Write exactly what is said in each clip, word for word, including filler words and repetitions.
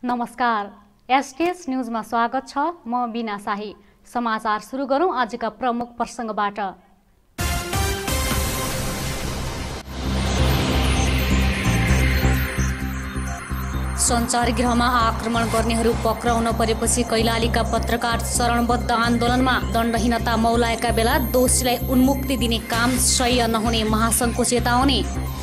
नमस्कार, एसटीएस न्यूजमा स्वागत छ। म बिना शाही। समाचार सुरु गरौं आजका प्रमुख प्रसंगबाट। सञ्चारगृहमा आक्रमण गर्नेहरू पक्राउन परेपछि कैलालीका पत्रकार चरणबद्ध आन्दोलनमा दण्डहीनता मौलाएका बेला दोषीलाई उन्मुक्ति दिने काम सह्य नहुने महासङ्घको चेतावनी।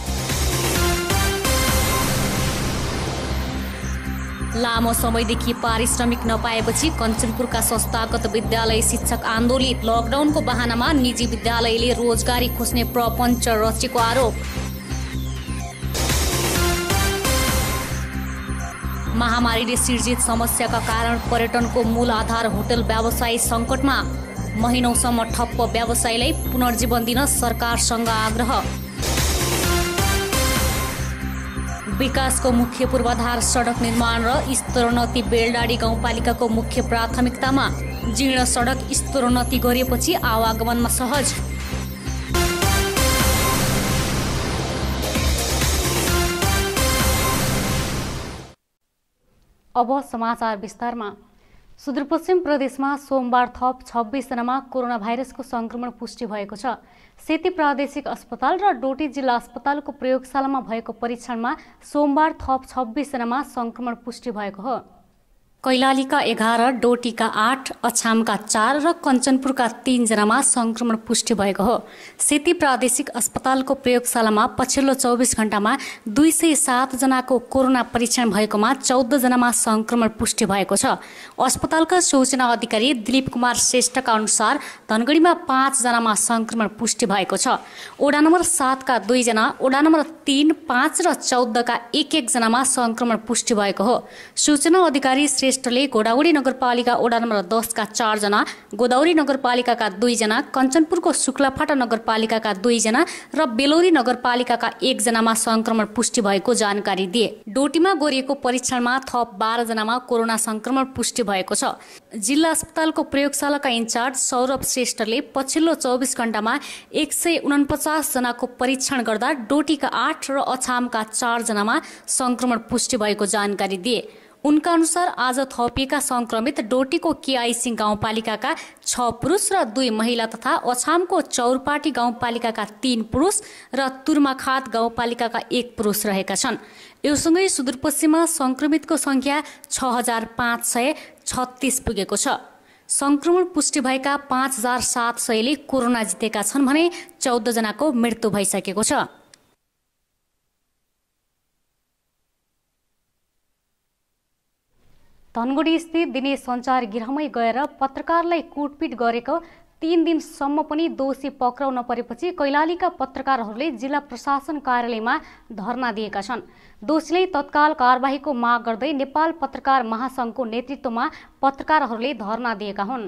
लामो समयदेखि पारिश्रमिक नपाएपछि कञ्चनपुरका संस्थागत विद्यालय शिक्षक आन्दोलित। लकडाउनको बहानामा निजी विद्यालयले रोजगारी खोज्ने प्रपञ्च रचेको आरोप। महामारीले सिर्जित समस्याका कारण पर्यटनको मूल आधार होटल व्यवसाय सङ्कटमा। महिनौसम्म ठप्प व्यवसायलाई पुनर्जीवन दिन सरकारसँग आग्रह। विकासको मुख्य पूर्वाधार सडक निर्माण र स्तरोन्नति बेलडाडी गाउँपालिकाको मुख्य प्राथमिकतामा। जीर्ण सडक स्तरोन्नति गरिएपछि आवागमनमा सहज। अब समाचार विस्तारमा। सुदूरपश्चिम प्रदेशमा सोमबार थप छब्बीस जनामा कोरोना भाइरसको संक्रमण पुष्टि भएको छ। सेती प्रादेशिक अस्पताल र डोटी जिल्ला अस्पतालको प्रयोगशालामा भएको परीक्षणमा सोमबार थप छब्बीस जनामा संक्रमण पुष्टि भएको हो। कैलालीका एघार, डोटीका आठ, अछामका चार र कञ्चनपुरका तीन जनामा संक्रमण पुष्टि भएको हो। सेती प्रादेशिक अस्पतालको प्रयोगशालामा पछिल्लो चौबिस घण्टामा दुई सय सात जनाको कोरोना परीक्षण भएकोमा चौध जनामा संक्रमण पुष्टि भएको छ। अस्पतालका सूचना अधिकारी दिलीप कुमार श्रेष्ठका अनुसार धनगढीमा पाँच जनामा संक्रमण पुष्टि भएको छ। ओडा नम्बर सातका दुईजना, ओडा नम्बर तीन, पाँच र चौधका एक एक जनामा संक्रमण पुष्टि भएको हो। सूचना अधिकारी श्रेष्ठले गोदावरी नगरपालिका ओडा नम्बर दसका चारजना, गोदावरी नगरपालिकाका दुईजना, कञ्चनपुरको शुक्लाफाटा नगरपालिकाका दुईजना र बेलोरी नगरपालिकाका एकजनामा संक्रमण पुष्टि भएको जानकारी दिए। डोटीमा गरिएको परीक्षणमा थप बाह्र जनामा कोरोना संक्रमण पुष्टि भएको छ। जिल्ला अस्पतालको प्रयोगशालाका इन्चार्ज सौरभ श्रेष्ठले पछिल्लो चौबिस घण्टामा एक सय उनपचास जनाको परीक्षण गर्दा डोटीका आठ र अछामका चार जनामा संक्रमण पुष्टि भएको जानकारी दिए। उनका अनुसार आज थपिएका संक्रमित डोटीको केआईसी गाउँपालिकाका छ पुरुष र दुई महिला तथा अछामको चौरपाटी गाउँपालिकाका तीन पुरुष र तुर्माखात गाउँपालिकाका एक पुरुष रहेका छन्। योसँगै सुदूरपश्चिममा संक्रमितको संख्या छ हजार पाँच सय छत्तीस पुगेको छ। संक्रमण पुष्टि भएका पाँच हजार सात सयले कोरोना जितेका छन् भने चौध जनाको मृत्यु भइसकेको छ। धनगढी स्थित दिने सञ्चार गृहमै गएर पत्रकारलाई कुटपिट गरेको तीन दिनसम्म पनि दोषी पक्राउ नपरेपछि कैलालीका पत्रकारहरूले जिल्ला प्रशासन कार्यालयमा धरना दिएका छन्। दोषीलाई तत्काल कारबाहीको माग गर्दै नेपाल पत्रकार महासङ्घको नेतृत्वमा पत्रकारहरूले धरना दिएका हुन्।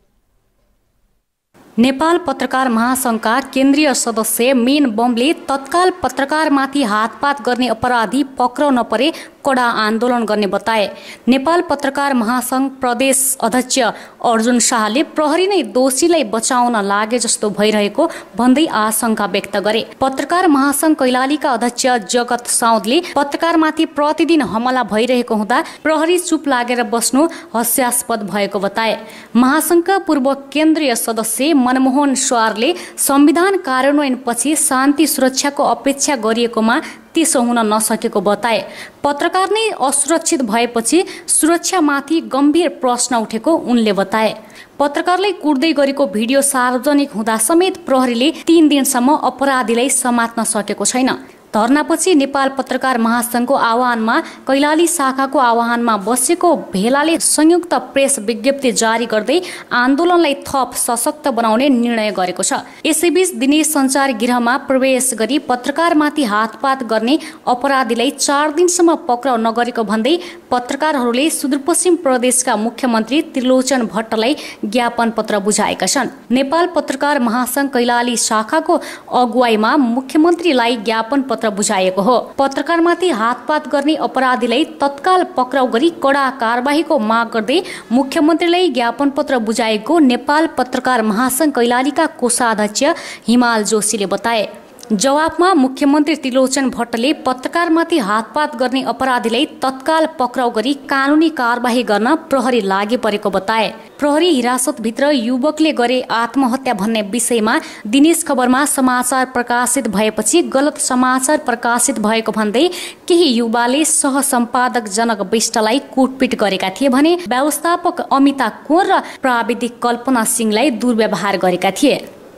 नेपाल पत्रकार महासङ्घका केन्द्रीय सदस्य मीन बमले तत्काल पत्रकारमाथि हातपात गर्ने अपराधी पक्राउ नपरे कडा आन्दोलन गर्ने बताए। नेपाल पत्रकार महासङ्घ प्रदेश अध्यक्ष अर्जुन शाहले प्रहरी नै दोषीलाई बचाउन लागे जस्तो भइरहेको भन्दै आशंका व्यक्त गरे। पत्रकार महासङ्घ कैलालीका अध्यक्ष जगत साउदले पत्रकारमाथि प्रतिदिन हमला भइरहेको हुँदा प्रहरी चुप लागेर बस्नु हास्यास्पद भएको बताए। महासङ्घका पूर्व केन्द्रीय सदस्य मनमोहन स्वारले संविधान कार्यान्वयनपछि शान्ति सुरक्षाको अपेक्षा गरिएकोमा त्यसो हुन नसकेको बताए। पत्रकार नै असुरक्षित भएपछि सुरक्षामाथि गम्भीर प्रश्न उठेको उनले बताए। पत्रकारलाई कुट्दै गरेको भिडियो सार्वजनिक हुँदा समेत प्रहरीले तीन दिनसम्म अपराधीलाई समात्न सकेको छैन। धरनापछि नेपाल पत्रकार महासङ्घको आह्वानमा कैलाली शाखाको आह्वानमा बसेको भेलाले संयुक्त प्रेस विज्ञप्ति जारी गर्दै आन्दोलनलाई थप सशक्त बनाउने निर्णय गरेको छ। यसैबीच दिने सञ्चार गृहमा प्रवेश गरी पत्रकारमाथि हातपात गर्ने अपराधीलाई चार दिनसम्म पक्राउ नगरेको भन्दै पत्रकारहरूले सुदूरपश्चिम प्रदेशका मुख्यमन्त्री त्रिलोचन भट्टलाई ज्ञापन पत्र बुझाएका छन्। नेपाल पत्रकार महासङ्घ कैलाली शाखाको अगुवाईमा मुख्यमन्त्रीलाई ज्ञापन पत्र बुझाएको हो। पत्रकारमाथि हातपात गर्ने अपराधीलाई तत्काल पक्राउ गरी कडा कारबाहीको माग गर्दै मुख्यमन्त्रीलाई ज्ञापन पत्र बुझाएको नेपाल पत्रकार महासङ्घ कैलालीका कोषाध्यक्ष हिमाल जोशीले बताए। जवाफमा मुख्यमन्त्री त्रिलोचन भट्टले पत्रकारमाथि हातपात गर्ने अपराधीलाई तत्काल पक्राउ गरी कानुनी कारबाही गर्न प्रहरी लागि परेको बताए। प्रहरी हिरासतभित्र युवकले गरे आत्महत्या भन्ने विषयमा दिनेश खबरमा समाचार प्रकाशित भएपछि गलत समाचार प्रकाशित भएको भन्दै केही युवाले सहसम्पादक जनक विष्टलाई कुटपिट गरेका थिए भने व्यवस्थापक अमिता कोर र प्राविधिक कल्पना सिंहलाई दुर्व्यवहार गरेका थिए।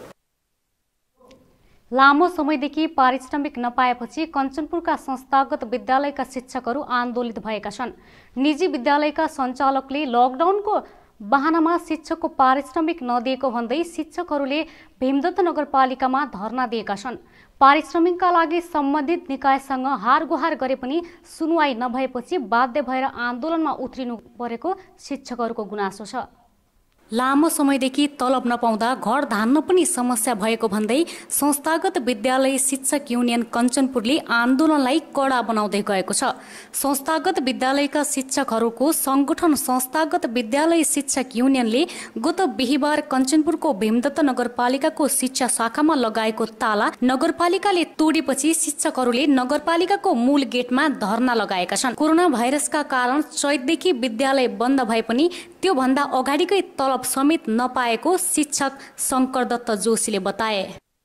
लामो समयदेखि पारिश्रमिक नपाएपछि कञ्चनपुरका संस्थागत विद्यालयका शिक्षकहरू आन्दोलित भएका छन्। निजी विद्यालयका सञ्चालकले लकडाउनको बहानामा शिक्षकको पारिश्रमिक नदिएको भन्दै शिक्षकहरूले भीमदत्त नगरपालिकामा धरना दिएका छन्। पारिश्रमिकका लागि सम्बन्धित निकायसँग हारगुहार गरे पनि सुनवाई नभएपछि बाध्य भएर आन्दोलनमा उत्रिनु परेको शिक्षकहरूको गुनासो छ। लामो समयदेखि तलब नपाउँदा घर धान्न पनि समस्या भएको भन्दै संस्थागत विद्यालय शिक्षक युनियन कञ्चनपुरले आन्दोलनलाई कडा बनाउँदै गएको छ। संस्थागत विद्यालयका शिक्षकहरूको संगठन संस्थागत विद्यालय शिक्षक युनियनले गत बिहिबार कञ्चनपुरको भीमदत्त नगरपालिकाको शिक्षा शाखामा लगाएको ताला नगरपालिकाले तोडेपछि शिक्षकहरूले नगरपालिकाको मूल गेटमा धरना लगाएका छन्। कोरोना भाइरसका कारण चैतदेखि विद्यालय बन्द भए पनि त्यो भन्दा अगाडिकै तलब समेत नपाएको शिक्षक शंकर दत्त जोशीले बताए।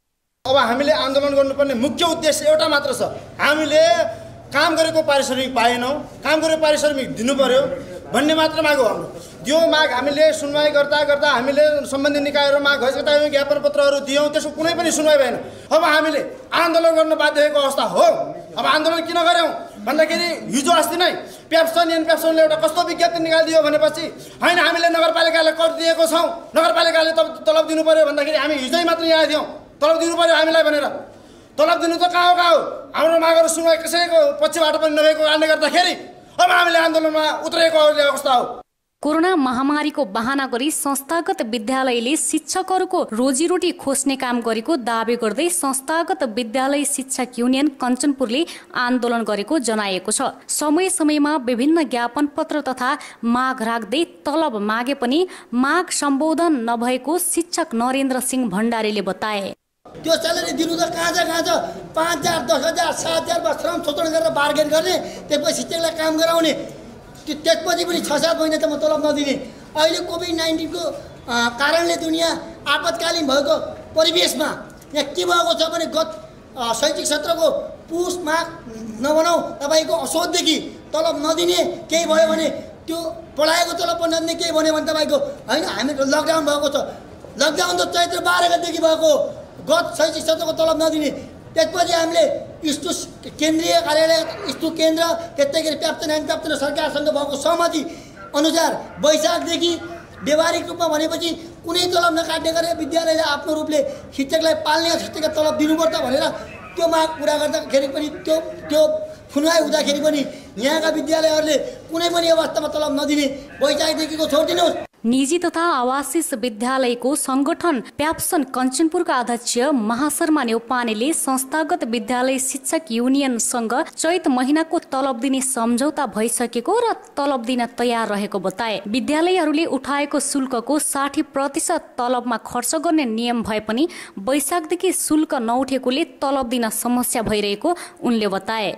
अब हामीले आन्दोलन गर्नुपर्ने मुख्य उद्देश्य एउटा मात्र छ, हामीले काम गरेको पारिश्रमिक पाएनौं, काम गरेको पारिश्रमिक दिनु पर्यो भन्ने मात्र माग हो हाम्रो। त्यो माग हामीले सुनवाई गर्दा गर्दा हामीले सम्बन्धित निकायहरुमा घोषणा ज्ञापन पत्रहरू दियौं, त्यसको कुनै पनि सुनवाई भएन। अब हामीले आन्दोलन गर्न बाध्य भएको अवस्था हो। अब आन्दोलन किन गर्यौं भन्दाखेरि हिजो अस्ति नै पेप्सन एन पेप्सनले एउटा कस्तो विज्ञप्ति निकालिदियो भनेपछि हैन हामीले नगरपालिकाले कर दिएको छौं, नगरपालिकाले तलब दिनु पर्यो भन्दाखेरि हामी हिजै मात्र यहाँ थियौं, तलब दिनु पर्यो हामीलाई भनेर। तलब दिनु त कहाँ हो कहाँ हो, हाम्रो मागहरु सुनवाई कसैको पक्षबाट पनि नभएको कारणले गर्दाखेरि अब हामीले आन्दोलनमा उत्रेको अवस्था हो। कोरोना महामारीको बहाना गरी संस्थागत विद्यालयले शिक्षकहरूको रोजीरोटी खोज्ने काम गरेको दावी गर्दै संस्थागत विद्यालय शिक्षक युनियन कञ्चनपुरले आन्दोलन गरेको जनाएको छ। समय समयमा विभिन्न ज्ञापन पत्र तथा माग राख्दै तलब मागे पनि माग सम्बोधन नभएको शिक्षक नरेन्द्र सिंह भण्डारीले बताए। त्यो स्यालेरी दिनु त कहाँ छ कहाँ छ, पाँच हजार दस हजार सात हजार श्रम शोषण गरेर बार्गेन गर्ने, त्यसपछि शिक्षकलाई काम गराउने, त्यसपछि पनि छ सात महिना त म तलब नदिने। अहिले कोभिड नाइन्टिनको कारणले दुनियाँ आपतकालीन भएको परिवेशमा यहाँ के भएको छ भने गत शैक्षिक सत्रको पुस माघ नबनाऊ तपाईँको असोजदेखि तलब नदिने, केही भयो भने त्यो पढाएको तलब पनि नदिने, केही भन्यो भने तपाईँको होइन हामी लकडाउन भएको छ, लकडाउन त चैत्र बाह्र गतेदेखि भएको, गत शैक्षिक सत्रको तलब नदिने। त्यसपछि हामीले इस्तु केन्द्रीय कार्यालय इस्तु केन्द्र त्यस्तै गरी प्राप्त एन्ड प्राप्त सरकारसँग भएको सहमति अनुसार वैशाखदेखि व्यवहारिक रूपमा भनेपछि कुनै तलब नकाट्ने गरे विद्यालयले आफ्नो रूपले शिक्षकलाई पाल्ने शिक्षकलाई तलब दिनुपर्छ भनेर त्यो माग पुरा गर्दाखेरि पनि त्यो त्यो सुनवाई हुँदाखेरि पनि यहाँका विद्यालयहरूले कुनै पनि अवस्थामा तलब नदिने, वैशाखदेखिको छोडिदिनुहोस्। निजी तथा आवासीय विद्यालयको संगठन प्याप्सन कञ्चनपुरका अध्यक्ष महाशर्मा नेउपानेले संस्थागत विद्यालय शिक्षक युनियनसँग चैत महिनाको तलब दिने सम्झौता भइसकेको र तलब दिन तयार रहेको बताए। विद्यालयहरूले उठाएको शुल्कको साठी प्रतिशत तलबमा खर्च गर्ने नियम भए पनि वैशाखदेखि शुल्क नउठेकोले तलब दिन समस्या भइरहेको उनले बताए।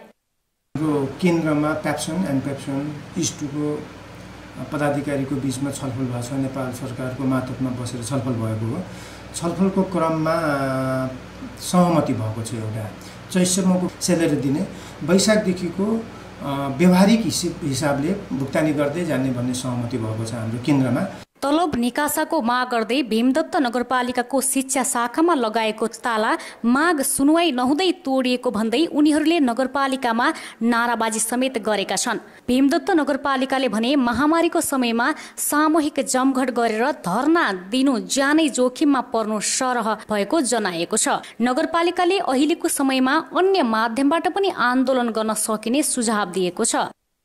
केन्द्रमा प्याप्सन एन्ड प्याप्सन इस्टुको पदाधिकारीको बीचमा छलफल भएको छ, नेपाल सरकारको मातहतमा बसेर छलफल भएको हो। छलफलको क्रममा सहमति भएको छ एउटा चैतसम्मको स्यालेरी दिने, वैशाखदेखिको व्यवहारिक हिसाबले भुक्तानी गर्दै जाने भन्ने सहमति भएको छ हाम्रो केन्द्रमा। तलब निकासाको माग गर्दै भीमदत्त नगरपालिकाको शिक्षा शाखामा लगाएको ताला माग सुनवाई नहुँदै तोडिएको भन्दै उनीहरूले नगरपालिकामा नाराबाजी समेत गरेका छन्। भीमदत्त नगरपालिकाले भने महामारीको समयमा सामूहिक जमघट गरेर धरना दिनु ज्यानै जोखिममा पर्नु सरह भएको जनाएको छ। नगरपालिकाले अहिलेको समयमा अन्य माध्यमबाट पनि आन्दोलन गर्न सकिने सुझाव दिएको छ।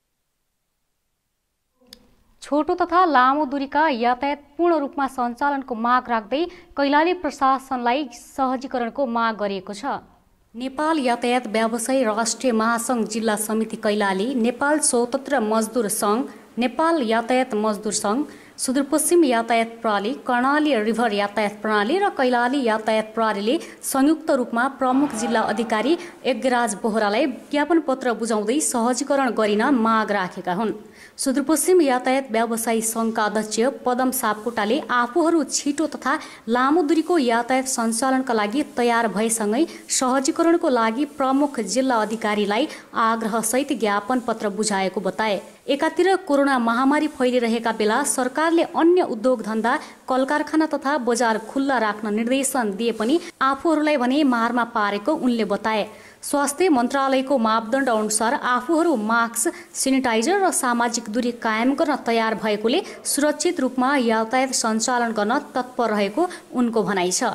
छोटो तथा लामो दूरीका यातायात पूर्ण रूपमा सञ्चालनको माग राख्दै कैलाली प्रशासनलाई सहजीकरणको माग गरिएको छ। नेपाल यातायात व्यवसायी राष्ट्रिय महासंघ जिल्ला समिति कैलाली, नेपाल स्वतन्त्र मजदुर संघ, नेपाल यातायात मजदुर संघ, सुदूरपश्चिम यातायात प्रणाली, कर्णाली रिभर यातायात प्रणाली र कैलाली यातायात प्रणालीले संयुक्त रूपमा प्रमुख जिल्ला अधिकारी यज्ञराज बोहरालाई ज्ञापन पत्र बुझाउँदै सहजीकरण गरिन माग राखेका हुन्। सुदूरपश्चिम यातायात व्यवसायी सङ्घका अध्यक्ष पदम सापकोटाले आफूहरू छिटो तथा लामो दूरीको यातायात सञ्चालनका लागि तयार भएसँगै सहजीकरणको लागि प्रमुख जिल्ला अधिकारीलाई आग्रहसहित ज्ञापन पत्र बुझाएको बताए। एकातिर कोरोना महामारी फैलिरहेका बेला सरकारले अन्य उद्योग धन्दा, कल कारखाना तथा बजार खुल्ला राख्न निर्देशन दिए पनि आफूहरूलाई भने मारमा पारेको उनले बताए। स्वास्थ्य मन्त्रालयको मापदण्ड अनुसार आफूहरू मास्क, सेनिटाइजर र सामाजिक दूरी कायम गर्न तयार भएकोले सुरक्षित रूपमा यातायात सञ्चालन गर्न तत्पर रहेको उनको भनाइ छ।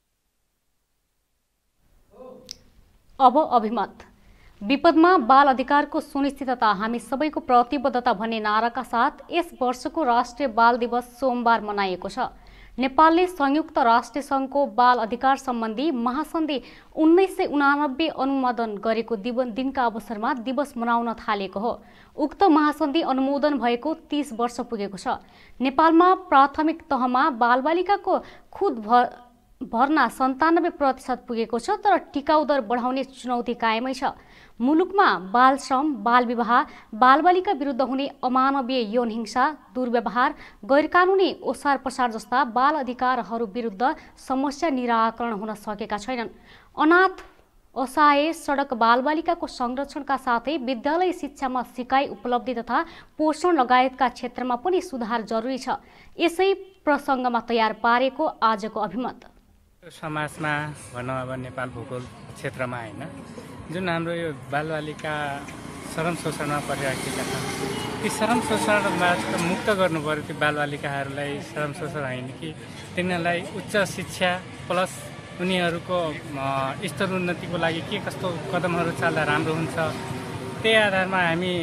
अब अभिमत। विपदमा बाल अधिकारको सुनिश्चितता हामी सबैको प्रतिबद्धता भन्ने नाराका साथ यस वर्षको राष्ट्रिय बाल दिवस सोमबार मनाइएको छ। नेपालले संयुक्त राष्ट्र सङ्घको बाल अधिकार सम्बन्धी महासन्धि उन्नाइस सय उनानब्बे अनुमोदन गरेको दिनका अवसरमा दिवस मनाउन थालेको हो। उक्त महासन्धि अनुमोदन भएको तीस वर्ष पुगेको छ। नेपालमा प्राथमिक तहमा बालबालिकाको खुद भर भर्ना सन्तानब्बे प्रतिशत पुगेको छ, तर टिकाउ दर बढाउने चुनौती कायमै छ। मुलुकमा बाल श्रम, बाल विवाह, बालबालिका विरुद्ध हुने अमानवीय यौन हिंसा, दुर्व्यवहार, गैरकानुनी ओसार पसार जस्ता बाल अधिकारहरू विरुद्ध समस्या निराकरण हुन सकेका छैनन्। अनाथ, असहाय, सडक बालबालिकाको संरक्षणका साथै विद्यालय शिक्षामा सिकाइ उपलब्धि तथा पोषण लगायतका क्षेत्रमा पनि सुधार जरुरी छ। यसै प्रसङ्गमा तयार पारेको आजको अभिमत। समाजमा भनौँ अब नेपाल भूगोल क्षेत्रमा होइन, जुन हाम्रो यो बालबालिका शरण शोषणमा परिराखेका छन्, ती शरण शोषणबाट मुक्त गर्नु पर्यो। ती बालबालिकाहरूलाई शरण शोषण होइन कि तिनीहरूलाई उच्च शिक्षा प्लस उनीहरूको स्तर उन्नतिको लागि के कस्तो कदमहरू चाल्दा राम्रो हुन्छ, त्यही आधारमा हामी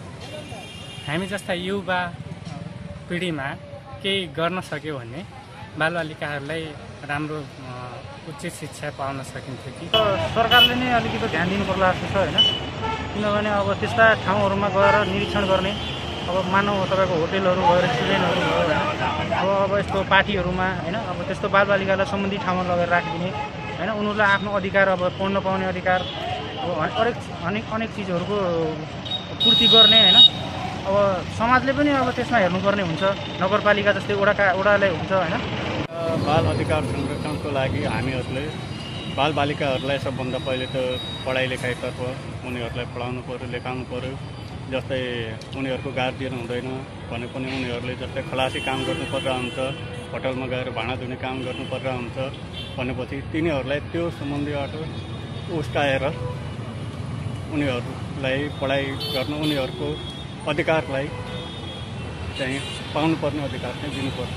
हामी जस्ता युवा पिँढीमा केही गर्न सक्यो भने बालबालिकाहरूलाई राम्रो उचित शिक्षा पाउन सकिन्थ्यो कि सरकारले नै अलिकति ध्यान दिनुपर्ला जस्तो छ होइन। किनभने अब त्यस्ता ठाउँहरूमा गएर निरीक्षण गर्ने, अब मानव तपाईँको होटेलहरू भयो, रेस्टुरेन्टहरू भयो होइन, अब अब यस्तो पार्टीहरूमा होइन, अब त्यस्तो बालबालिकालाई सम्बन्धित ठाउँमा लगेर राखिदिने होइन, उनीहरूलाई आफ्नो अधिकार अब पढ्न पाउने अधिकार, अब हरेक अनेक अनेक चिजहरूको पूर्ति गर्ने होइन। अब समाजले पनि अब त्यसमा हेर्नुपर्ने हुन्छ, नगरपालिका जस्तै वडाका वडाले हुन्छ होइन। बाल अधिकार संरक्षणको लागि हामीहरूले बालबालिकाहरूलाई सबभन्दा पहिले त पढाइ लेखाइतर्फ उनीहरूलाई पढाउनु पऱ्यो, लेखाउनु पऱ्यो। जस्तै उनीहरूको गार्जियन हुँदैन भने पनि उनीहरूले जस्तै खलासी काम गर्नु पर्दा हुन्छ, होटलमा गएर भाँडा धुने काम गर्नु पर्दा हुन्छ भनेपछि तिनीहरूलाई त्यो सम्बन्धीबाट उस्काएर उनीहरूलाई पढाइ गर्नु, उनीहरूको अधिकारलाई चाहिँ पाउनुपर्ने अधिकार चाहिँ दिनुपर्छ।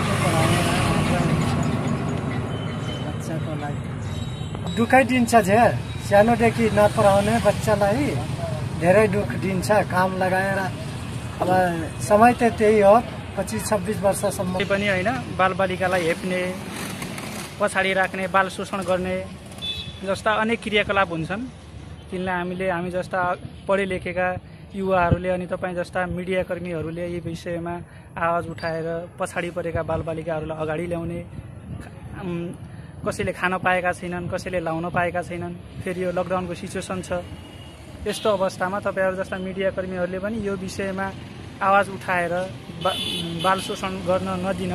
बच्चाको लागि दुःखै दिन्छ जे सानोदेखि नपढाउने बच्चालाई धेरै दुःख दिन्छ। काम लगाएर अब समय त त्यही हो, पच्चिस छब्बिस वर्षसम्म पनि होइन। बालबालिकालाई हेप्ने, पछाडि राख्ने, बाल शोषण गर्ने जस्ता अनेक क्रियाकलाप हुन्छन्। तिनलाई हामीले हामी जस्ता पढे लेखेका युवाहरूले अनि तपाईँ जस्ता मिडियाकर्मीहरूले यी विषयमा आवाज उठाएर पछाडि परेका बालबालिकाहरूलाई अगाडि ल्याउने, कसैले खान पाएका छैनन्, कसैले लाउन पाएका छैनन्, फेरि यो लकडाउनको सिचुएसन छ। यस्तो अवस्थामा तपाईँहरू जस्ता मिडियाकर्मीहरूले पनि यो विषयमा आवाज उठाएर बा, बाल शोषण गर्न नदिन।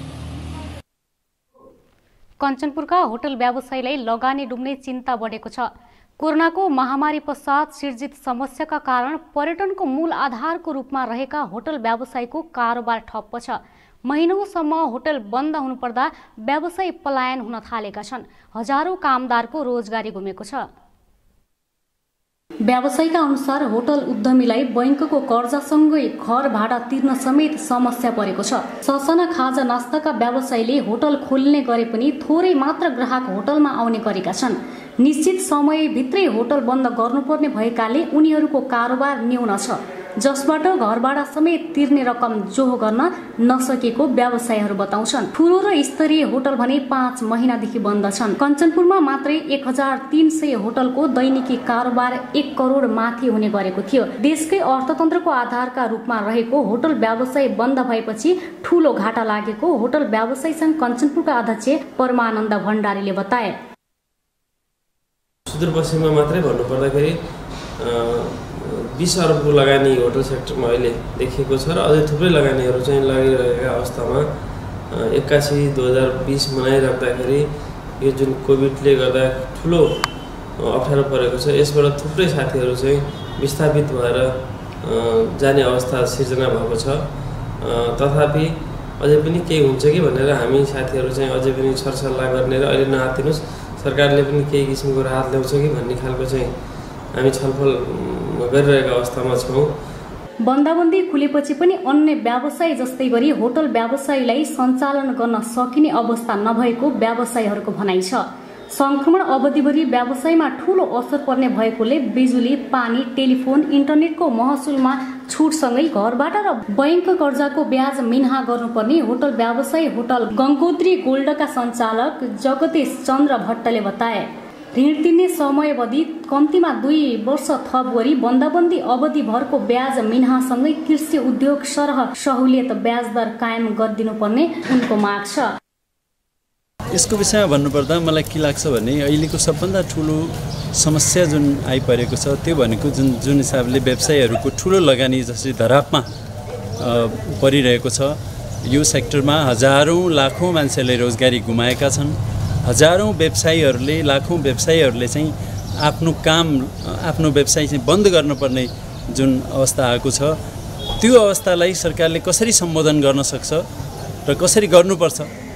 कञ्चनपुरका होटल व्यवसायीलाई लगानी डुब्ने चिन्ता बढेको छ। कोरोनाको महामारी पश्चात सिर्जित समस्याका कारण पर्यटनको मूल आधारको रूपमा रहेका होटल व्यवसायको कारोबार ठप्प छ। महिनौसम्म होटल बन्द हुनुपर्दा व्यवसायी पलायन हुन थालेका छन्। हजारौं कामदारको रोजगारी गुमेको छ। व्यवसायीका अनुसार होटल उद्यमीलाई बैंकको कर्जासँगै घर भाडा तिर्न समेत समस्या परेको छ। ससाना खाजा नास्ताका व्यवसायीले होटल खोल्ने गरे पनि थोरै मात्र ग्राहक होटलमा आउने गरेका छन्। निश्चित समयभित्रै होटल बन्द गर्नुपर्ने भएकाले उनीहरूको कारोबार न्यून छ। जसबाट घरभाडा समेत तिर्ने रकम जोहो गर्न नसकेको व्यवसायीहरू बताउँछन्। ठुलो र स्तरीय होटल भने पाँच महिनादेखि बन्द छन्। कञ्चनपुरमा मात्रै एक हजार तीन सय होटलको दैनिकी कारोबार एक करोड माथि हुने गरेको थियो। देशकै अर्थतन्त्रको आधारका रूपमा रहेको होटल व्यवसाय बन्द भएपछि ठूलो घाटा लागेको होटल व्यवसायी संघ कञ्चनपुरका अध्यक्ष परमानन्द भण्डारीले बताए। सुदूरपश्चिममा मात्रै भन्नुपर्दाखेरि बीस अरबको लगानी होटल सेक्टरमा अहिले देखिएको छ र अझै थुप्रै लगानीहरू चाहिँ लागिरहेका अवस्थामा एक्कासी दुई हजार बीस मनाइराख्दाखेरि यो जुन कोभिडले गर्दा ठुलो अप्ठ्यारो परेको छ, यसबाट थुप्रै साथीहरू चाहिँ विस्थापित भएर जाने अवस्था सिर्जना भएको छ। तथापि अझै पनि केही हुन्छ कि भनेर हामी साथीहरू चाहिँ अझै पनि सरसल्लाह गर्ने र अहिले नआत्तिनुस्, सरकारले पनि केही किसिमको राहत ल्याउँछ कि भन्ने खालको चाहिँ हामी छलफल गरिरहेका अवस्थामा छौँ। बन्दाबन्दी खुलेपछि पनि अन्य व्यवसाय जस्तै गरी होटल व्यवसायलाई सञ्चालन गर्न सकिने अवस्था नभएको व्यवसायीहरूको भनाइ छ। संक्रमण अवधिभरि व्यवसायमा ठूलो असर पर्ने भएकोले बिजुली, पानी, टेलिफोन, इन्टरनेटको महसुलमा छुटसँगै घरबाट र बैंक कर्जाको ब्याज मिन्हा गर्नुपर्ने होटल व्यवसायी होटल गङ्गोत्री गोल्डका सञ्चालक जगदीश चन्द्र भट्टले बताए। ऋण तिर्ने समयावधि कम्तीमा दुई वर्ष थप गरी बन्दाबन्दी अवधिभरको ब्याज मिन्हासँगै कृषि उद्योग सरह सहुलियत ब्याज दर कायम गरिदिनुपर्ने उनको माग छ। यसको विषयमा भन्नुपर्दा मलाई के लाग्छ भने अहिलेको सबभन्दा ठुलो समस्या जुन आइपरेको छ त्यो भनेको जुन जुन हिसाबले व्यवसायीहरूको ठुलो लगानी जसरी धरापमा परिरहेको छ, यो सेक्टरमा हजारौँ लाखौँ मान्छेले रोजगारी गुमाएका छन्। हजारौँ व्यवसायीहरूले लाखौँ व्यवसायीहरूले चाहिँ आफ्नो काम आफ्नो व्यवसाय चाहिँ बन्द गर्नुपर्ने जुन अवस्था आएको छ, त्यो अवस्थालाई सरकारले कसरी सम्बोधन गर्न सक्छ र कसरी गर्नुपर्छ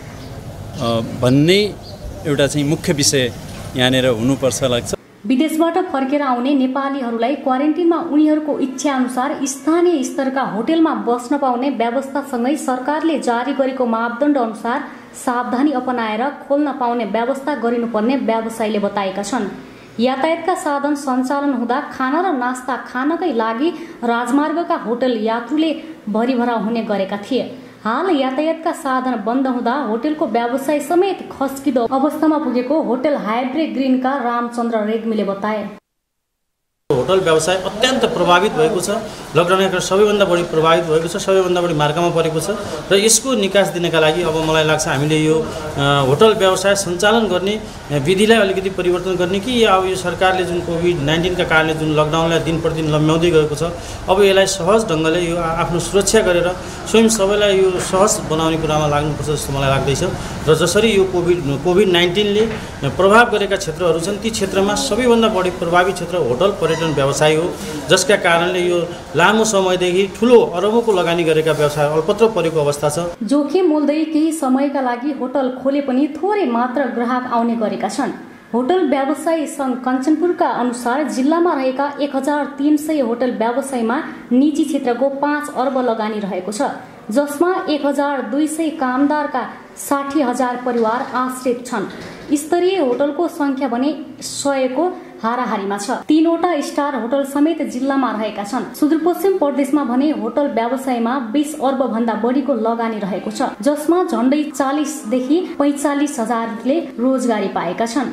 भन्ने एउटा चाहिँ मुख्य विषय यहाँनिर हुनुपर्छ लाग्छ। विदेशबाट फर्केर आउने नेपालीहरूलाई क्वारेन्टिनमा उनीहरूको इच्छा अनुसार स्थानीय स्तरका होटलमा बस्न पाउने व्यवस्थासँगै सरकारले जारी गरेको मापदण्ड अनुसार सावधानी अपनाएर खोल्न पाउने व्यवस्था गरिनुपर्ने व्यवसायीले बताएका छन्। यातायातका साधन सञ्चालन हुँदा खाना र नास्ता खानकै लागि राजमार्गका होटल यात्रुले भरिभरा हुने गरेका थिए। हाल यातायातका साधन बन्द हुँदा होटलको व्यवसाय समेत खस्किदो अवस्थामा पुगेको होटल हाइब्रे ग्रीनका रामचन्द्र रेग्मीले बताए। होटल व्यवसाय अत्यन्त प्रभावित भएको छ। लकडाउनका सबैभन्दा बढी प्रभावित भएको छ, सबैभन्दा बढी मार्कामा परेको छ र यसको निकास दिनका लागि अब मलाई लाग्छ हामीले यो होटल व्यवसाय सञ्चालन गर्ने विधिलाई अलिकति परिवर्तन गर्ने कि अब यो सरकारले जुन कोभिड नाइन्टिनका कारणले जुन लकडाउनलाई दिन प्रतिदिन लम्ब्याउँदै गएको छ, अब यसलाई सहज ढङ्गले यो आफ्नो सुरक्षा गरेर स्वयं सबैलाई यो सहज बनाउने कुरामा लाग्नुपर्छ जस्तो मलाई लाग्दैछ। र जसरी यो कोभिड कोभिड नाइन्टिनले प्रभाव गरेका क्षेत्रहरू छन्, ती क्षेत्रमा सबैभन्दा बढी प्रभावित क्षेत्र होटल पर्यटन व्यवसाय हो, जसका कारणले यो लामो समयदेखि ठुलो अरबौंको लगानी गरेका व्यवसाय अल्पत्र परेको अवस्था छ। जोखिम मोल्दै केही समयका लागि होटल खोले पनि थोरै मात्र ग्राहक आउने गरेका छन्। होटल व्यवसायी संघ कञ्चनपुरका अनुसार जिल्लामा रहेका एक हजार तीन सय होटल व्यवसायमा निजी क्षेत्रको पाँच अर्ब लगानी रहेको छ, जसमा एक हजार दुई सय कामदारका साठी हजार परिवार आश्रित छन्। स्तरीय होटलको संख्या भने सयको हाराहारीमा छ। तीनवटा स्टार होटल समेत जिल्लामा रहेका छन्। सुदूरपश्चिम प्रदेशमा भने होटल व्यवसायमा बीस अर्ब भन्दा बढीको लगानी रहेको छ, जसमा झण्डै चालीस देखि पैंचालिस हजारले रोजगारी पाएका छन्।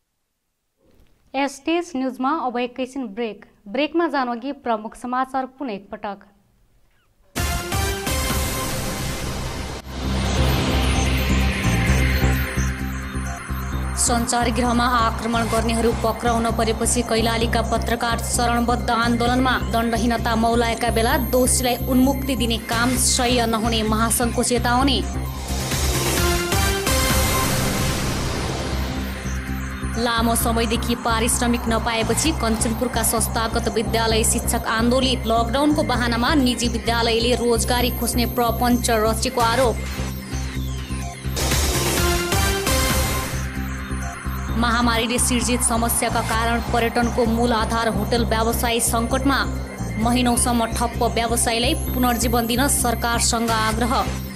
एसटीएस न्यूजमा अब एकैछिन ब्रेक ब्रेकमा जानु अघि प्रमुख समाचार पुनः एकपटक। सञ्चार गृहमा आक्रमण गर्नेहरू पक्राउन परेपछि कैलालीका पत्रकार चरणबद्ध आन्दोलनमा दण्डहीनता मौलाएका बेला दोषीलाई उन्मुक्ति दिने काम सह्य नहुने महासङ्घको चेतावनी। लामो समयदेखि पारिश्रमिक नपाएपछि कञ्चनपुरका संस्थागत विद्यालय शिक्षक आन्दोलित। लकडाउनको बहानामा निजी विद्यालयले रोजगारी खोज्ने प्रपञ्च रचेको आरोप। महामारीले सिर्जित समस्याका कारण पर्यटनको मूल आधार होटल व्यवसाय सङ्कटमा। महिनौसम्म ठप्प व्यवसायलाई पुनर्जीवन दिन सरकारसँग आग्रह।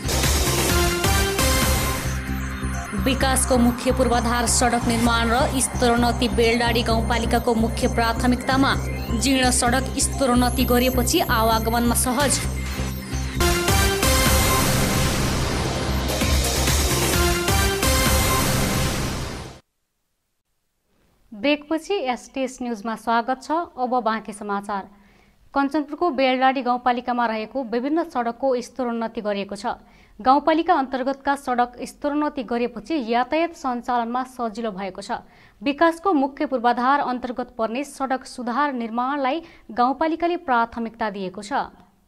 विकासको मुख्य पूर्वाधार सडक निर्माण र स्तरोन्नति बेलडाडी गाउँपालिकाको मुख्य प्राथमिकतामा। जीर्ण सडक स्तरोन्नति गरिएपछि आवागमनमा सहज। ब्रेकपछि एसटीएस न्यूजमा स्वागत छ। अब बाँकी समाचार। कञ्चनपुरको बेलडाडी गाउँपालिकामा रहेको विभिन्न सडकको स्तरोन्नति गरिएको छ। गाउँपालिका अन्तर्गतका सडक स्तरोन्नति गरेपछि यातायात सञ्चालनमा सजिलो भएको छ। विकासको मुख्य पूर्वाधार अन्तर्गत पर्ने सडक सुधार निर्माणलाई गाउँपालिकाले प्राथमिकता दिएको छ।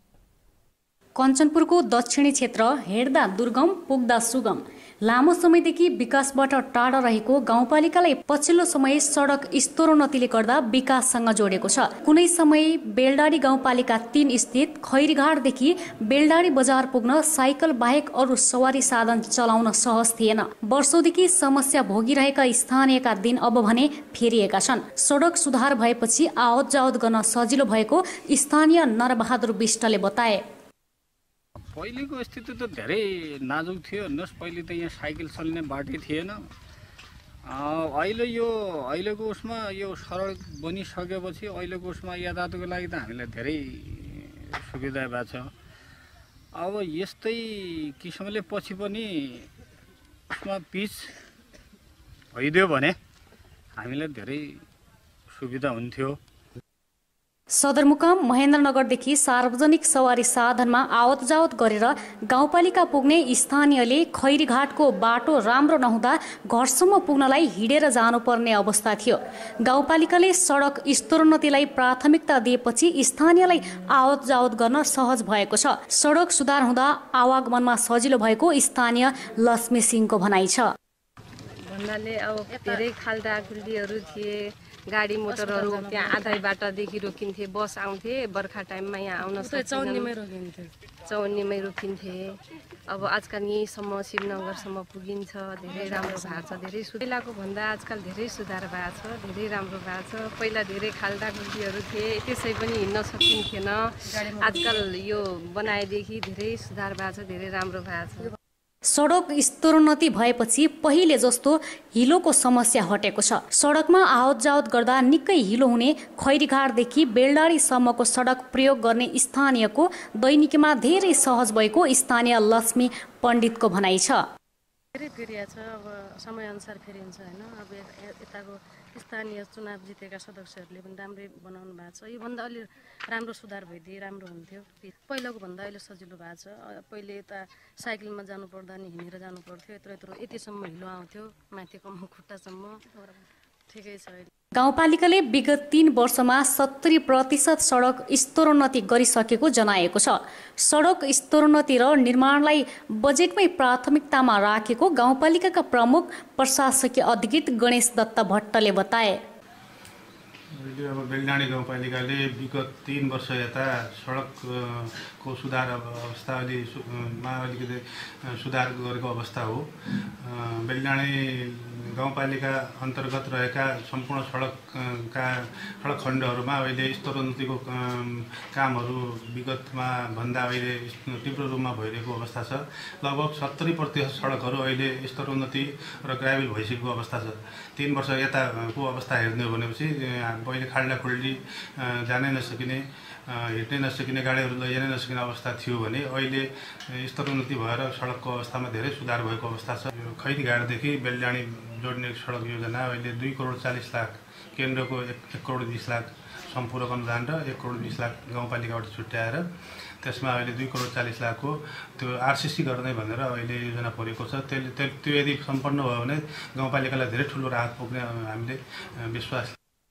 कञ्चनपुरको दक्षिणी क्षेत्र हेर्दा दुर्गम पुग्दा सुगम, लामो समयदेखि विकासबाट टाढा रहेको गाउँपालिकालाई पछिल्लो समय सडक स्तरोन्नतिले गर्दा विकाससँग जोडेको छ। कुनै समय बेलडाडी गाउँपालिका तीन स्थित खैरीघाटदेखि बेलडाडी बजार पुग्न साइकल बाहेक अरू सवारी साधन चलाउन सहज थिएन। वर्षौंदेखि समस्या भोगिरहेका स्थानीयका दिन अब भने फेरिएका छन्। सडक सुधार भएपछि आवत जावत गर्न सजिलो भएको स्थानीय नरबहादुर विष्टले बताए। पहिलेको स्थिति त धेरै नाजुक थियो हेर्नुहोस्। पहिले त यहाँ साइकल चल्ने बाटै थिएन। अहिले यो अहिलेको उसमा यो सडक बनिसकेपछि अहिलेको उसमा यातायातको लागि त हामीलाई धेरै सुविधा भएको छ। अब यस्तै किसिमले पछि पनि उसमा पिच भइदियो भने हामीलाई धेरै सुविधा हुन्थ्यो। सदरमुकाम महेन्द्रनगरदेखि सार्वजनिक सवारी साधनमा आवत जावत गरेर गाउँपालिका पुग्ने स्थानीयले खैरीघाटको बाटो राम्रो नहुँदा घरसम्म पुग्नलाई हिँडेर जानुपर्ने अवस्था थियो। गाउँपालिकाले सडक स्तरोन्नतिलाई प्राथमिकता दिएपछि स्थानीयलाई आवत जावत गर्न सहज भएको छ। सडक सुधार हुँदा आवागमनमा सजिलो भएको स्थानीय लक्ष्मी सिंहको भनाइ छ। भन्नाले अब धेरै खाल्डा खुल्डीहरू थिए, गाडी मोटरहरू त्यहाँ आधै बाटादेखि रोकिन्थे, बस आउँथे बर्खा टाइममा यहाँ आउन चौन्नीमै रोकिन्थे चौन्नीमै रोकिन्थे अब आजकल यहीँसम्म शिवनगरसम्म पुगिन्छ। धेरै राम्रो भएको छ। धेरै पहिलाको भन्दा आजकल धेरै सुधार भएको छ, धेरै राम्रो भएको छ। पहिला धेरै खाल्डा खुल्डीहरू थिए, त्यसै पनि हिँड्न सकिन्थेन। आजकल यो बनाएदेखि धेरै सुधार भएको छ, धेरै राम्रो भएको छ। सडक स्तरोन्नति भएपछि पहिले जस्तो हिलोको समस्या हटेको छ। सडकमा आवत जावत गर्दा निकै हिलो हुने खैरीघाटदेखि बेलडाडीसम्मको सडक प्रयोग गर्ने स्थानीयको दैनिकीमा धेरै सहज भएको स्थानीय लक्ष्मी पण्डितको भनाइ छ। धेरै फेरिया छ। अब समयअनुसार फेरिन्छ होइन। अब यताको स्थानीय चुनाव जितेका सदस्यहरूले पनि राम्रै बनाउनु भएको छ। योभन्दा अलि राम्रो सुधार भइदिए राम्रो हुन्थ्यो। पहिलाको भन्दा अहिले सजिलो भएको छ। पहिले यता साइकलमा जानु पर्दा नि हिँडेर जानु पर्थ्यो। यत्रो यत्रो यतिसम्म हिलो आउँथ्यो, माथि कम्म खुट्टासम्म। ठिकै छ। गाउँपालिकाले विगत तीन वर्षमा सत्तरी प्रतिशत सडक स्तरोन्नति गरिसकेको जनाएको छ। सडक स्तरोन्नति र निर्माणलाई बजेटमै प्राथमिकतामा राखेको गाउँपालिकाका प्रमुख प्रशासकीय अधिकृत गणेश दत्त भट्टले बताए। अब बेलडाडी गाउँपालिकाले विगत तीन वर्ष यता सडकको सुधार अवस्था अलिमा अलिकति सुधार गरेको अवस्था हो। बेलडाडी गाउँपालिका अन्तर्गत रहेका सम्पूर्ण सडकका सडक खण्डहरूमा अहिले स्तरोन्नतिको कामहरू विगतमा भन्दा अहिले तीव्र रूपमा भइरहेको अवस्था छ। लगभग सत्तरी प्रतिशत सडकहरू अहिले स्तरोन्नति र ग्राभेल भइसकेको अवस्था छ। तीन वर्ष यताको अवस्था हेर्ने हो भनेपछि पहिले खाल्डा खुल्डी जानै नसकिने, हिँड्नै नसकिने, गाडीहरू लैजानै नसकिने अवस्था थियो भने अहिले स्तरोन्नति भएर सडकको अवस्थामा धेरै सुधार भएको अवस्था छ। खैरीघाटदेखि बेलडाडी जोड्ने सडक योजना अहिले दुई करोड चालिस लाख केन्द्रको एक एक करोड बिस लाख सम्पूरक अनुदान र एक करोड बिस लाख गाउँपालिकाबाट छुट्याएर त्यसमा अहिले दुई करोड चालिस लाखको त्यो आरसिसी गर्ने भनेर अहिले योजना परेको छ। त्यसले त्यो यदि सम्पन्न भयो भने गाउँपालिकालाई धेरै ठुलो राहत पुग्ने हामीले विश्वास।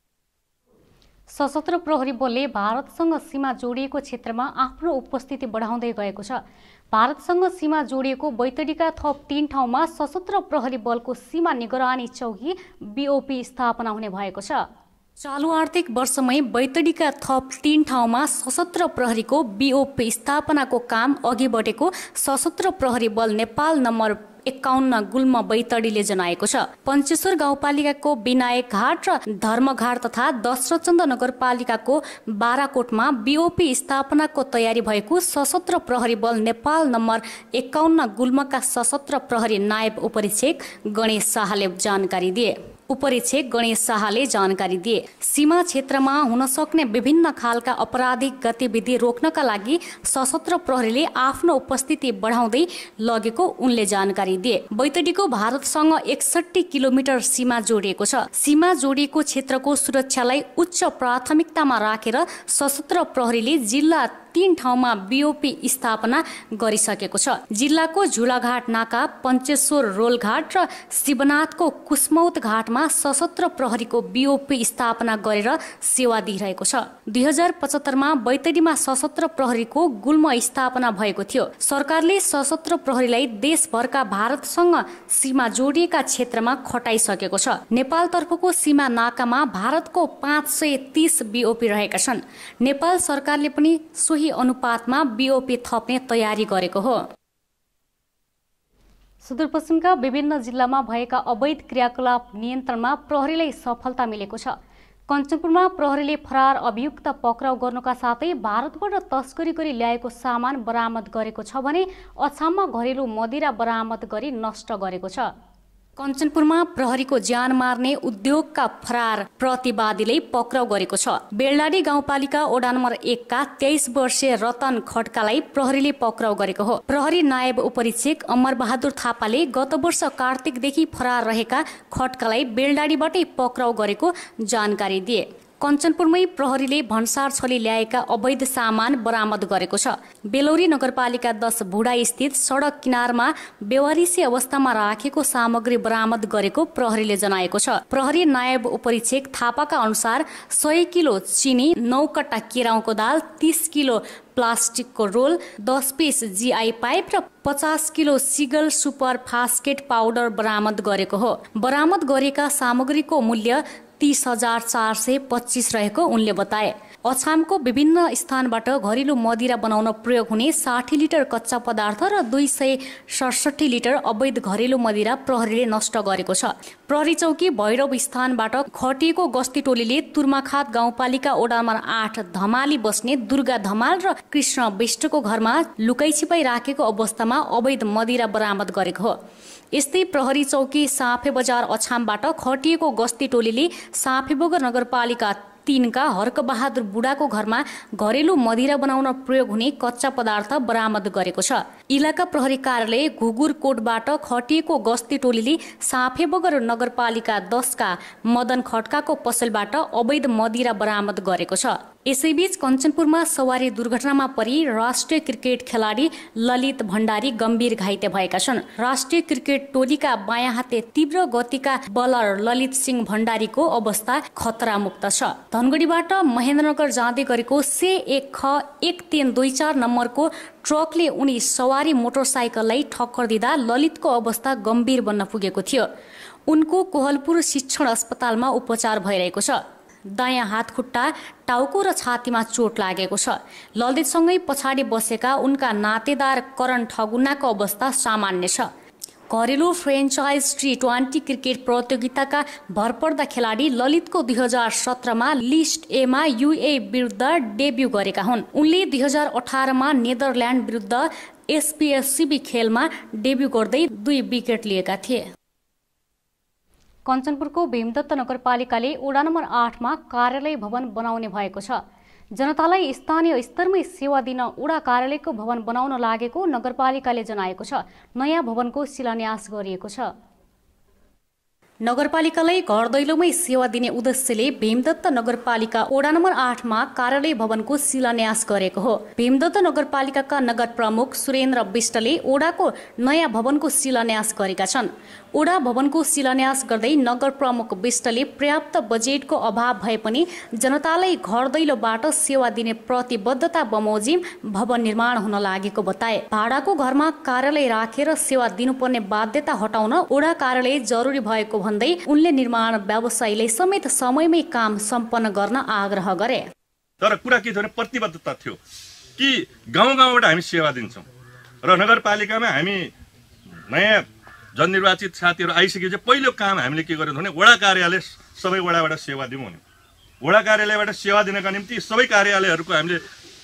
सशस्त्र प्रहरी बलले भारतसँग सीमा जोडिएको क्षेत्रमा आफ्नो उपस्थिति बढाउँदै गएको छ। भारतसँग सीमा जोडिएको बैतडीका थप तीन ठाउँमा सशस्त्र प्रहरी बलको सीमा निगरानी चौकी बीओपी स्थापना हुने भएको छ। चालु आर्थिक वर्षमै बैतडीका थप तीन ठाउँमा सशस्त्र प्रहरीको बीओपी स्थापनाको काम अघि बढेको सशस्त्र प्रहरी बल नेपाल नम्बर एकाउन्न गुल्म बैतडीले जनाएको छ। पञ्चेश्वर गाउँपालिकाको विनायक घाट र धर्मघाट तथा दशरथचन्द नगरपालिकाको बाराकोटमा बीओपी स्थापनाको तयारी भएको सशस्त्र प्रहरी बल नेपाल नम्बर एकाउन्न गुल्मका सशस्त्र प्रहरी नायब उपरीक्षक गणेश शाहले जानकारी दिए। उपरीक्षक गणेश शाहले जानकारी दिए। सीमा क्षेत्रमा हुन सक्ने विभिन्न खालका अपराधिक गतिविधि रोक्नका लागि सशस्त्र प्रहरीले आफ्नो उपस्थिति बढाउँदै लगेको उनले जानकारी दिए। बैतडीको भारतसँग एकसट्ठी किलोमिटर सीमा जोडिएको छ। सीमा जोडिएको क्षेत्रको सुरक्षालाई उच्च प्राथमिकतामा राखेर सशस्त्र प्रहरीले जिल्ला तीन ठाउँमा बीओपी स्थापना गरिसकेको छ। जिल्लाको झुलाघाट नाका, पञ्चेश्वर रोलघाट र शिवनाथको कुस्मौत घाटमा सशस्त्र प्रहरीको बीओपी स्थापना गरेर सेवा दिइरहेको छ। दुई हजार पचहत्तरमा बैतडीमा सशस्त्र प्रहरीको गुल्म स्थापना भएको थियो। सरकारले सशस्त्र प्रहरीलाई देशभरका भारतसँग सीमा जोडिएका क्षेत्रमा खटाइसकेको छ। नेपालतर्फको सीमा नाकामा भारतको पाँच सय तीस बीओपी रहेका छन्। नेपाल सरकारले पनि सोही अनुपातमा बीओपी थप्ने तयारी गरेको हो। सुदूरपश्चिमका विभिन्न जिल्लामा भएका अवैध क्रियाकलाप नियन्त्रणमा प्रहरीलाई सफलता मिलेको छ। कञ्चनपुरमा प्रहरीले फरार अभियुक्त पक्राउ गर्नुका साथै भारतबाट तस्करी गरी ल्याएको सामान बरामद गरेको छ भने अछाममा घरेलु मदिरा बरामद गरी नष्ट गरेको छ। कञ्चनपुरमा प्रहरीको ज्यान मार्ने उद्योगका फरार प्रतिवादीले पक्राउ गरेको छ। बेलडाडी गाउँपालिका वडा नम्बर एक का तेइस वर्षीय रतन खड्कालाई प्रहरीले पक्राउ गरेको हो। प्रहरी नायब उपरीक्षक अमर बहादुर थापाले गत वर्ष कार्तिकदेखि फरार रहेका खड्कालाई बेलडाडीबाटै पक्राउ गरेको जानकारी दिए। कञ्चनपुरमै प्रहरीले भन्सार छली ल्याएका अवैध सामान बरामद गरेको छ। बेलौरी नगरपालिका दस भुडा स्थित सडक किनारमा बेवारिसी अवस्थामा राखेको सामग्री बरामद गरेको प्रहरीले जनाएको छ। प्रहरी नायब उपरीक्षक थापाका अनुसार सय किलो चिनी, नौ कट्टा केराउको दाल, तीस किलो प्लास्टिकको रोल, दस पिस जीआई पाइप र पचास किलो सिगल सुपर फास्केट पाउडर बरामद गरेको हो। बरामद गरेका सामग्रीको मूल्य तीस हजार चार सय पच्चीस रहेको उनले बताए। अछामको विभिन्न स्थानबाट घरेलु मदिरा बनाउन प्रयोग हुने साठी लिटर कच्चा पदार्थ र दुई सय सडसठी लिटर अवैध घरेलु मदिरा प्रहरीले नष्ट गरेको छ। प्रहरी चौकी भैरव स्थानबाट खटिएको गस्ती टोलीले तुर्माखात गाउँपालिका वडा नम्बर आठ धमाली बस्ने दुर्गा धमाल र कृष्ण विष्टको घरमा लुकाइ छिपाई राखेको अवस्थामा अवैध मदिरा बरामद गरेको हो। यस्तै प्रहरी चौकी साँफे बजार अछामबाट खटिएको गस्ती टोलीले साँफेबगर नगरपालिका तीनका हर्कबहादुर बुढाको घरमा घरेलु मदिरा बनाउन प्रयोग हुने कच्चा पदार्थ बरामद गरेको छ। इलाका प्रहरी कार्यालय घुगुरकोटबाट खटिएको गस्ती टोलीले साँफेबगर नगरपालिका दसका मदन खड्काको पसलबाट अवैध मदिरा बरामद गरेको छ। यसैबीच कञ्चनपुरमा सवारी दुर्घटनामा परि राष्ट्रिय क्रिकेट खेलाडी ललित भण्डारी गम्भीर घाइते भएका छन्। राष्ट्रिय क्रिकेट टोलीका बायाँ हाते तीव्र गतिका बलर ललित सिंह भण्डारीको अवस्था खतरामुक्त छ। धनगढीबाट महेन्द्रनगर जाँदै गरेको से एक ख एक तीन दुई चार नम्बरको ट्रकले उनी सवारी मोटरसाइकललाई ठक्कर दिँदा ललितको अवस्था गम्भीर बन्न पुगेको थियो। उनको कोहलपुर शिक्षण अस्पतालमा उपचार भइरहेको छ। दायाँ हात खुट्टा, टाउको र छातीमा चोट लागेको छ। ललितसँगै पछाडि बसेका उनका नातेदार करण ठगुन्नाको अवस्था सामान्य छ। घरेलु फ्रेन्चाइज टी ट्वेन्टी क्रिकेट प्रतियोगिताका भरपर्दा खेलाडी ललितको दुई हजार सत्रमा लिस्ट एमा युए विरुद्ध डेब्यू गरेका हुन्। उनले दुई हजार अठारमा नेदरल्यान्ड विरुद्ध एसपीएससीबी खेलमा डेब्यू गर्दै दुई विकेट लिएका थिए। कञ्चनपुरको भीमदत्त नगरपालिकाले वडा नम्बर आठमा कार्यालय भवन बनाउने भएको छ। जनतालाई स्थानीय स्तरमै सेवा दिन वडा कार्यालयको भवन बनाउन लागेको नगरपालिकाले जनाएको छ। नयाँ भवनको शिलान्यास गरिएको छ। नगरपालिकालाई घर दैलोमै सेवा दिने उद्देश्यले भीमदत्त नगरपालिका वडा नम्बर आठमा कार्यालय भवनको शिलान्यास गरेको हो। भीमदत्त नगरपालिकाका नगर प्रमुख सुरेन्द्र विष्टले वडाको नयाँ भवनको शिलान्यास गरेका छन्। वडा भवनको शिलान्यास गर्दै नगर प्रमुख विष्टले पर्याप्त बजेटको अभाव भए पनि जनतालाई घर दैलोबाट सेवा दिने प्रतिबद्धता बमोजिम भवन निर्माण हुन लागेको बताए। भाडाको घरमा कार्यालय राखेर सेवा दिनुपर्ने बाध्यता हटाउन वडा कार्यालय जरुरी भएको भन्दै उनले निर्माण व्यवसायीले समेत समयमै काम सम्पन्न गर्न आग्रह गरे। तर कुरा के थियो भने प्रतिबद्धता थियो कि गाउँ गाउँबाट हामी सेवा दिन्छौँ र नगरपालिकामा हामी नयाँ जननिर्वाचित साथीहरू आइसकेपछि पहिलो काम हामीले के गर्यौँ भने वडा कार्यालय सबै वडाबाट सेवा दिउँ भने वडा कार्यालयबाट सेवा दिनका निम्ति सबै कार्यालयहरूको हामीले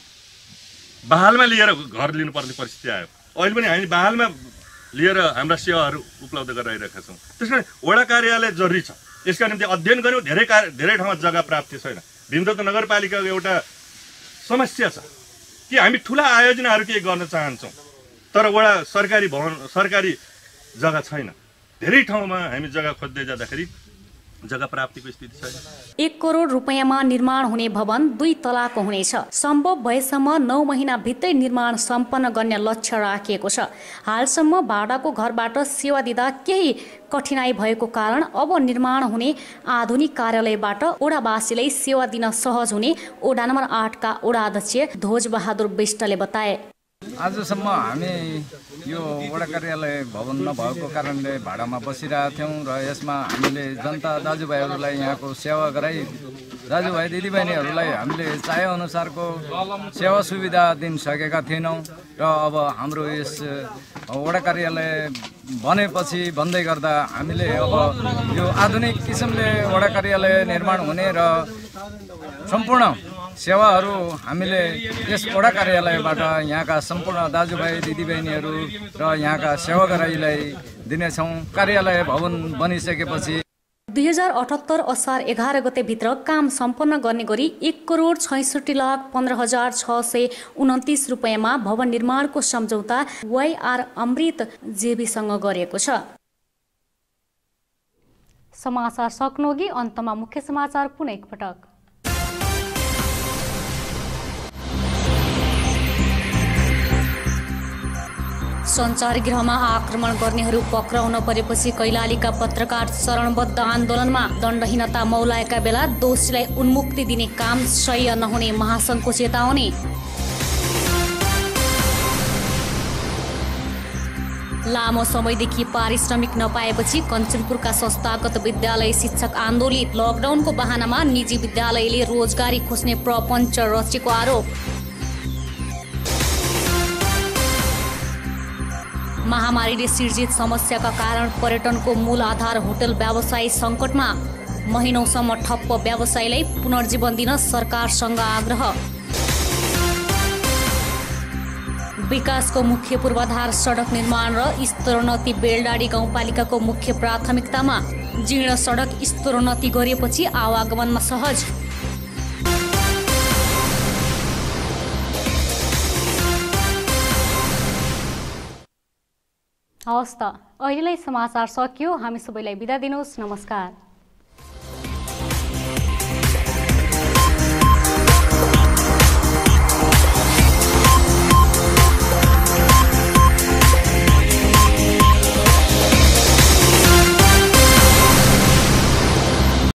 बहालमा लिएर घर लिनुपर्ने परिस्थिति आयो। अहिले पनि हामी बहालमा लिएर हाम्रा सेवाहरू उपलब्ध गराइरहेका छौँ। त्यसकारण वडा कार्यालय जरुरी छ। त्यसका निम्ति अध्ययन गऱ्यौँ, धेरै कार्य धेरै ठाउँमा जग्गा प्राप्ति छैन। भीमतत्व नगरपालिकाको एउटा समस्या छ कि हामी ठुला आयोजनाहरू केही गर्न चाहन्छौँ तर वडा सरकारी भवन सरकारी जग्गा छैन। धेरै ठाउँमा हामी जग्गा खोज्दै जाँदाखेरि जग्गा प्राप्तिको स्थिति छैन। एक करोड रुपियाँमा निर्माण हुने भवन दुई तलाको हुनेछ। सम्भव भएसम्म नौ महिना भित्रै निर्माण सम्पन्न गर्ने लक्ष्य राखिएको छ। हालसम्म भाडाको घरबाट सेवा दिँदा केही कठिनाई भएको कारण अब निर्माण हुने आधुनिक कार्यालयबाट ओडावासीलाई सेवा दिन सहज हुने ओडा नम्बर आठका ओडा अध्यक्ष ध्वज बहादुर विष्टले बताए। आजसम्म हामी यो वडा कार्यालय भवन नभएको कारणले भाडामा बसिरहेका थियौँ र यसमा हामीले जनता दाजुभाइहरूलाई यहाँको सेवा गराइ दाजुभाइ दिदीबहिनीहरूलाई हामीले चाहेअनुसारको सेवा सुविधा दिन सकेका थिएनौँ र अब हाम्रो यस वडा कार्यालय बनेपछि भन्दै गर्दा हामीले अब यो आधुनिक किसिमले वडा कार्यालय निर्माण हुने र सम्पूर्ण सेवाहरू हामीले यस वडा कार्यालयबाट यहाँका सम्पूर्ण दाजुभाइ दिदीबहिनीहरू र यहाँका सेवाग्राहीलाई दिनेछौँ। कार्यालय भवन बनिसकेपछि दुई हजार अठहत्तर असार एघार गते भित्र काम सम्पन्न गर्ने गरी एक करोड छैसठी लाख पन्ध्र हजार छ सय उन्तिस रुपियाँमा भवन निर्माणको सम्झौता वाइआर अमृत जेबीसँग गरिएको छ। समाचार सक्नुअघि अन्तमा मुख्य समाचार पुनः एकपटक। सञ्चार गृहमा आक्रमण गर्नेहरू पक्राउन परेपछि कैलालीका पत्रकार चरणबद्ध आन्दोलनमा दण्डहीनता मौलाएका बेला दोषीलाई उन्मुक्ति दिने काम सह्य नहुने महासङ्घको चेतावनी। लामो समयदेखि पारिश्रमिक नपाएपछि कञ्चनपुरका संस्थागत विद्यालय शिक्षक आन्दोलित। लकडाउनको बहानामा निजी विद्यालयले रोजगारी खोज्ने प्रपञ्च रचेको आरोप। महामारीले सिर्जित समस्याका कारण पर्यटनको मूल आधार होटल व्यवसाय सङ्कटमा। महिनौसम्म ठप्प व्यवसायलाई पुनर्जीवन दिन सरकारसँग आग्रह। विकासको मुख्य पूर्वाधार सडक निर्माण र स्तरोन्नति बेलडाडी गाउँपालिकाको मुख्य प्राथमिकतामा। जीर्ण सडक स्तरोन्नति गरिएपछि आवागमनमा सहज। हवस् त, अहिलेलाई समाचार सकियो। हामी सबैलाई बिदा दिनुहोस्। नमस्कार।